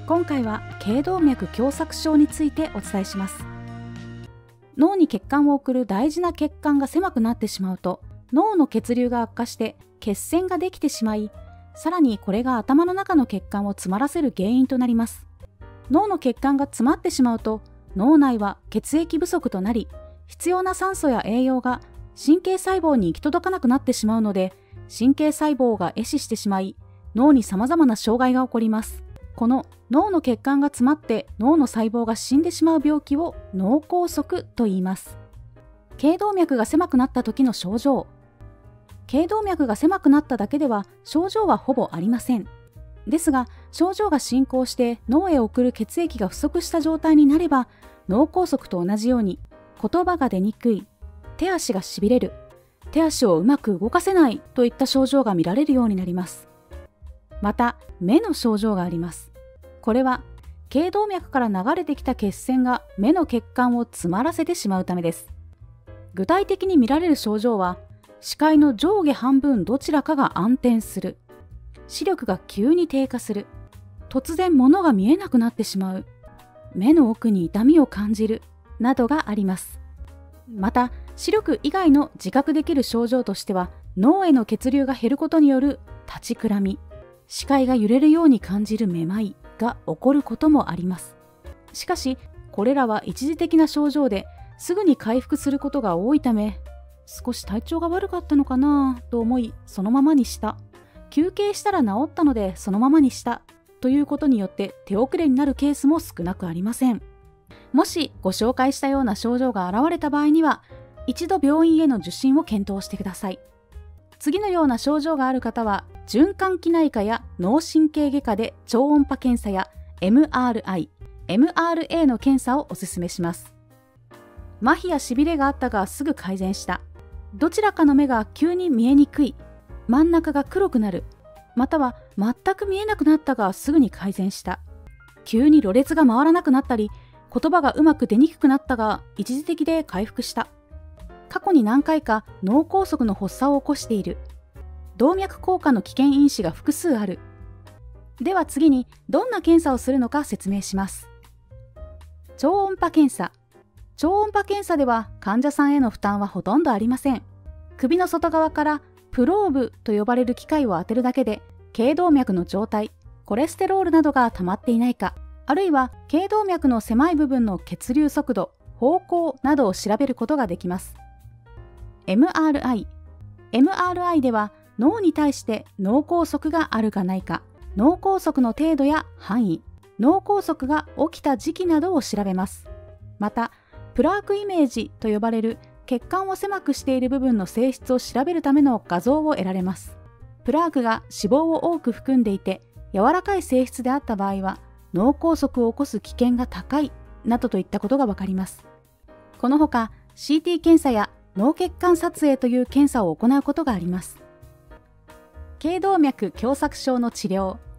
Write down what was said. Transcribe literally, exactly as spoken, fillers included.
今回は頸動脈狭窄症についてお伝えします。脳に血管を送る大事な血管が狭くなってしまうと、脳の血流が悪化して血栓ができてしまい、さらにこれが頭の中の血管を詰まらせる原因となります。脳の血管が詰まってしまうと、脳内は血液不足となり、必要な酸素や栄養が神経細胞に行き届かなくなってしまうので、神経細胞が壊死してしまい、脳に様々な障害が起こります。この脳の血管が詰まって脳の細胞が死んでしまう病気を脳梗塞と言います。頸動脈が狭くなった時の症状。頸動脈が狭くなっただけでは症状はほぼありません。ですが、症状が進行して脳へ送る血液が不足した状態になれば、脳梗塞と同じように言葉が出にくい、手足がしびれる、手足をうまく動かせないといった症状が見られるようになります。また、目の症状があります。これは、頸動脈から流れてきた血栓が目の血管を詰まらせてしまうためです。具体的に見られる症状は、視界の上下半分どちらかが暗転する、視力が急に低下する、突然物が見えなくなってしまう、目の奥に痛みを感じる、などがあります。また、視力以外の自覚できる症状としては、脳への血流が減ることによる立ちくらみ、視界が揺れるように感じるめまいが起こることもあります。しかし、これらは一時的な症状ですぐに回復することが多いため、少し体調が悪かったのかなと思い、そのままにした。休憩したら治ったのでそのままにしたということによって手遅れになるケースも少なくありません。もしご紹介したような症状が現れた場合には、一度病院への受診を検討してください。次のような症状がある方は、循環器内科や脳神経外科で超音波検査や エムアールアイ、エムアールエー の検査をおすすめします。麻痺やしびれがあったがすぐ改善した。どちらかの目が急に見えにくい。真ん中が黒くなる。または全く見えなくなったがすぐに改善した。急にろれつが回らなくなったり、言葉がうまく出にくくなったが一時的で回復した。過去に何回か脳梗塞の発作を起こしている。動脈硬化の危険因子が複数ある。では次にどんな検査をするのか説明します。超音波検査。超音波検査では患者さんへの負担はほとんどありません。首の外側からプローブと呼ばれる機械を当てるだけで、頸動脈の状態、コレステロールなどが溜まっていないか、あるいは頸動脈の狭い部分の血流速度、方向などを調べることができます。エムアールアイ。エムアールアイ では脳に対して脳梗塞があるかないか、脳梗塞の程度や範囲、脳梗塞が起きた時期などを調べます。また、プラークイメージと呼ばれる血管を狭くしている部分の性質を調べるための画像を得られます。プラークが脂肪を多く含んでいて柔らかい性質であった場合は脳梗塞を起こす危険が高いなどといったことがわかります。このほか シーティー 検査や脳血管撮影という検査を行うことがあります。頸動脈狭窄症の治療。